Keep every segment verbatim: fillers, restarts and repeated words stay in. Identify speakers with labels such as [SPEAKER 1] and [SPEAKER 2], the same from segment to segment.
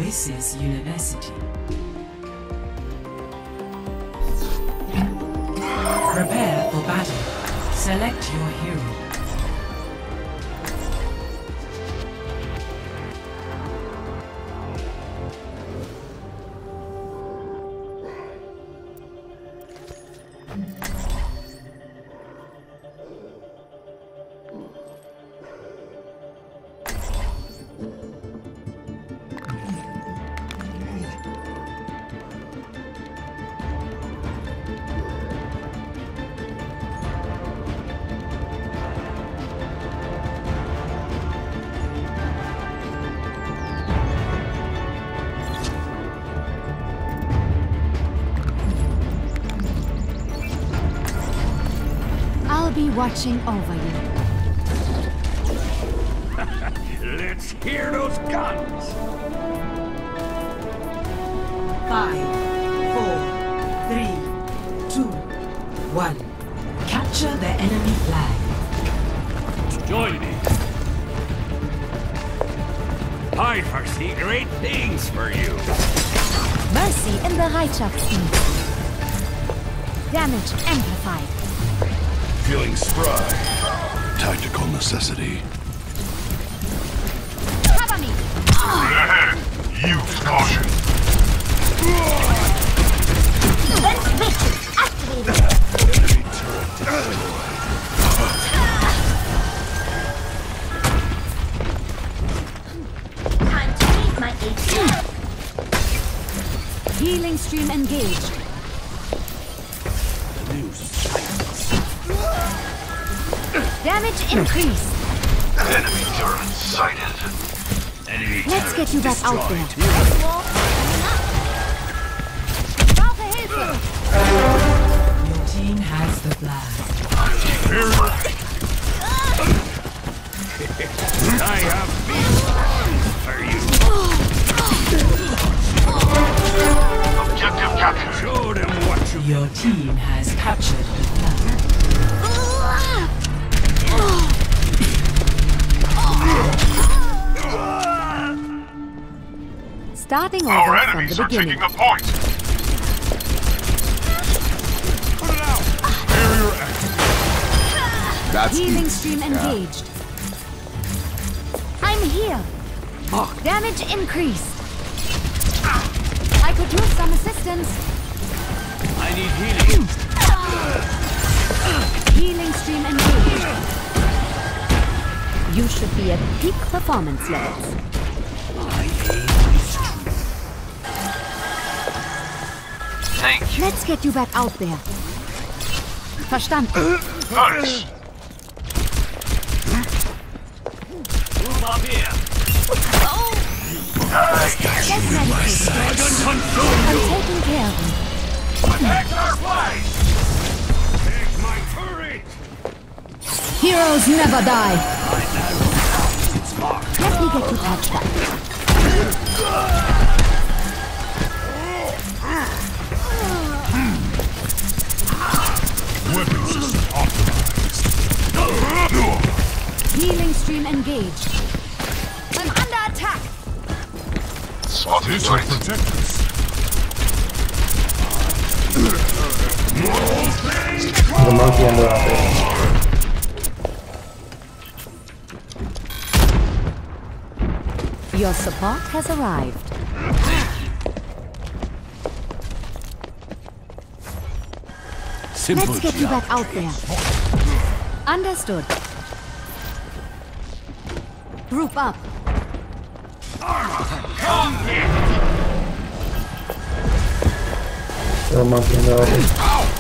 [SPEAKER 1] Oasis University. Prepare for battle. Select your hero.
[SPEAKER 2] I'll be watching over you.
[SPEAKER 3] Let's hear those guns!
[SPEAKER 1] Five, four, three, two, one. Capture the enemy flag.
[SPEAKER 3] Join me. I foresee great things for you.
[SPEAKER 2] Mercy in Bereitschaftsdienst. Damage amplified.
[SPEAKER 4] Feeling spry. Tactical necessity.
[SPEAKER 2] Cover me!
[SPEAKER 4] Ahead! Use caution!
[SPEAKER 2] Vent switch activated!
[SPEAKER 4] Enemy turret destroyed.
[SPEAKER 2] Time to leave my A P. Healing stream engaged.
[SPEAKER 4] New silence.
[SPEAKER 2] Damage increased.
[SPEAKER 4] Enemy turret sighted. Enemy
[SPEAKER 2] Let's
[SPEAKER 4] turret
[SPEAKER 2] get you back
[SPEAKER 4] destroyed.
[SPEAKER 2] out there. Brauche Hilfe!
[SPEAKER 1] Your team has the flag.
[SPEAKER 3] I have big plans for you.
[SPEAKER 4] Objective captured.
[SPEAKER 3] Show them what you
[SPEAKER 1] Your team has captured the flag.
[SPEAKER 2] Starting
[SPEAKER 4] Our
[SPEAKER 2] over from
[SPEAKER 4] enemies
[SPEAKER 2] the
[SPEAKER 4] are
[SPEAKER 2] beginning.
[SPEAKER 4] taking the point.
[SPEAKER 3] put it out. Barrier active.
[SPEAKER 5] That's
[SPEAKER 2] Healing
[SPEAKER 5] easy.
[SPEAKER 2] stream
[SPEAKER 5] Yeah.
[SPEAKER 2] engaged. I'm here. Damage increased. I could use some assistance.
[SPEAKER 3] I need healing.
[SPEAKER 2] Healing stream engaged. You should be at peak performance levels.
[SPEAKER 3] My aim is true.
[SPEAKER 4] Thank you.
[SPEAKER 2] Let's get you back out there. Verstanden.
[SPEAKER 4] Nice.
[SPEAKER 3] Move up here.
[SPEAKER 2] Get medicated.
[SPEAKER 3] Dragon consume
[SPEAKER 2] I'm
[SPEAKER 3] you.
[SPEAKER 2] taking care of you.
[SPEAKER 3] Attack our flag. Take my turret.
[SPEAKER 2] Heroes never die.
[SPEAKER 3] It's marked.
[SPEAKER 2] Let me get you patched up.
[SPEAKER 4] Weapon system optimized.
[SPEAKER 2] Healing stream engaged. I'm under attack.
[SPEAKER 4] Spot this will protect us.
[SPEAKER 6] The monkey and the rabbit.
[SPEAKER 2] Your support has arrived.
[SPEAKER 3] Simple
[SPEAKER 2] Let's get you
[SPEAKER 3] job.
[SPEAKER 2] back out there. Understood. Group up.
[SPEAKER 6] The monkey and the rabbit.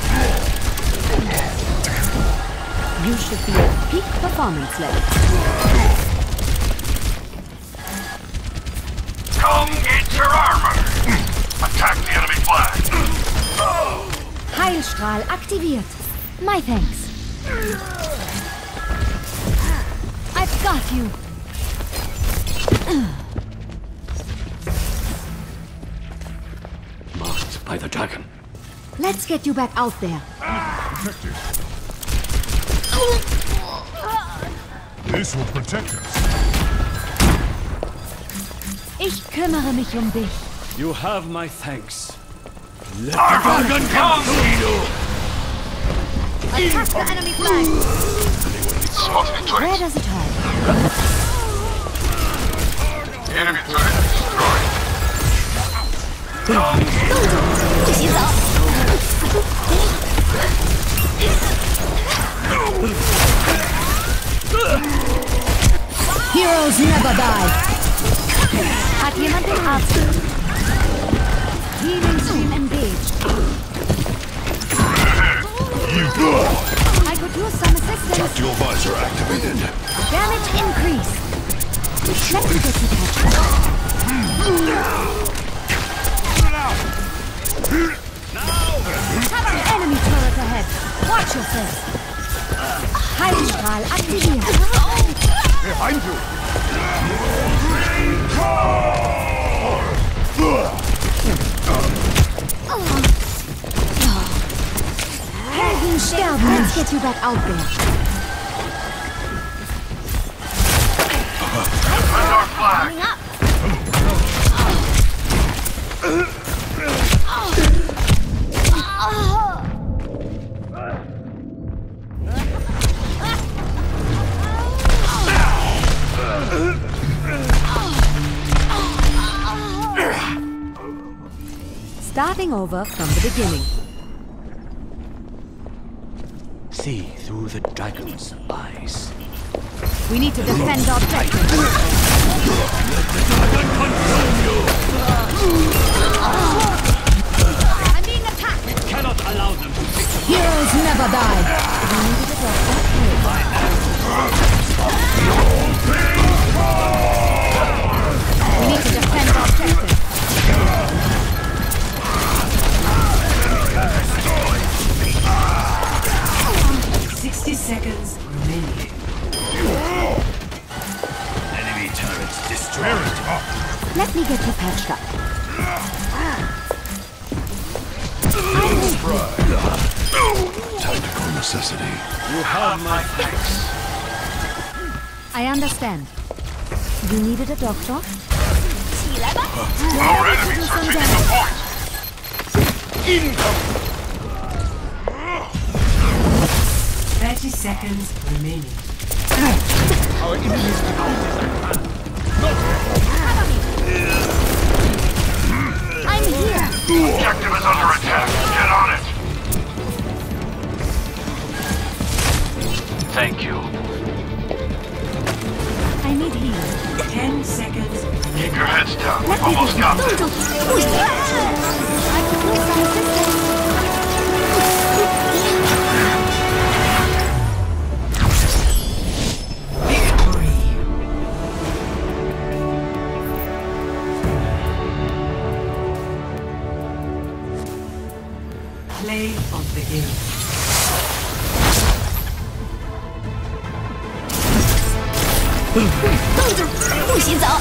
[SPEAKER 2] You should be at peak performance level.
[SPEAKER 4] Come get your armor. Attack the enemy flag.
[SPEAKER 2] Heilstrahl aktiviert. My thanks. I've got you.
[SPEAKER 3] Marked by the dragon.
[SPEAKER 2] Let's get you back out there.
[SPEAKER 4] This will protect us.
[SPEAKER 2] Ich kümmere mich um dich.
[SPEAKER 5] You have my thanks. Let
[SPEAKER 4] Our
[SPEAKER 5] the dragon consume you!
[SPEAKER 2] Attack the enemy flag.
[SPEAKER 4] Spotted a
[SPEAKER 2] Where
[SPEAKER 4] turret.
[SPEAKER 2] does it hurt?
[SPEAKER 4] Enemy turret destroyed.
[SPEAKER 2] 不洗澡。 Heroes never die. Hat jemand den Arzt? Healing stream engaged. I could use some assistance.
[SPEAKER 3] Tactical visor activated.
[SPEAKER 2] Damage increase. Let me get you patched up. Enemy turret ahead. Watch yourself. Heilstrahl aktiviert.
[SPEAKER 3] Behind you.
[SPEAKER 2] Helden sterben. Let's get you back out there.
[SPEAKER 4] Defend our flag.
[SPEAKER 2] Coming up. Starting over from the beginning.
[SPEAKER 5] See through the dragon's eyes.
[SPEAKER 2] We need to defend our objective. I'm being attacked.
[SPEAKER 5] We cannot allow them to take the
[SPEAKER 2] Heroes never die. We needed a doctor. We need to defend our objective.
[SPEAKER 1] Sixty seconds remaining.
[SPEAKER 3] Enemy turrets destroyed.
[SPEAKER 2] Let me get you patched up.
[SPEAKER 3] Tactical necessity.
[SPEAKER 5] You have my thanks.
[SPEAKER 2] I understand. You needed a doctor?
[SPEAKER 4] Our enemies are taking the point.
[SPEAKER 1] Thirty seconds remaining.
[SPEAKER 2] I'm here.
[SPEAKER 4] Objective is under attack. Get on it. Thank you.
[SPEAKER 2] I need healing.
[SPEAKER 1] Ten seconds remaining.
[SPEAKER 4] Keep your heads down.
[SPEAKER 2] Let me
[SPEAKER 4] Almost
[SPEAKER 2] get
[SPEAKER 4] got
[SPEAKER 2] you.
[SPEAKER 4] this.
[SPEAKER 2] I could use some assistance.
[SPEAKER 1] Victory. Play of the game.
[SPEAKER 2] 不洗澡。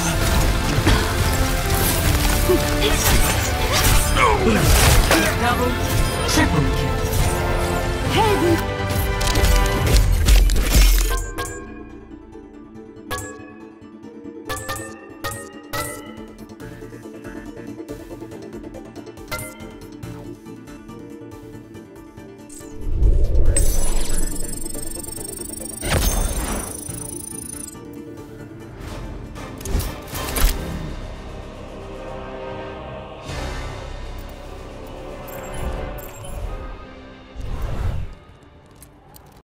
[SPEAKER 1] Double, triple kill.
[SPEAKER 2] Helden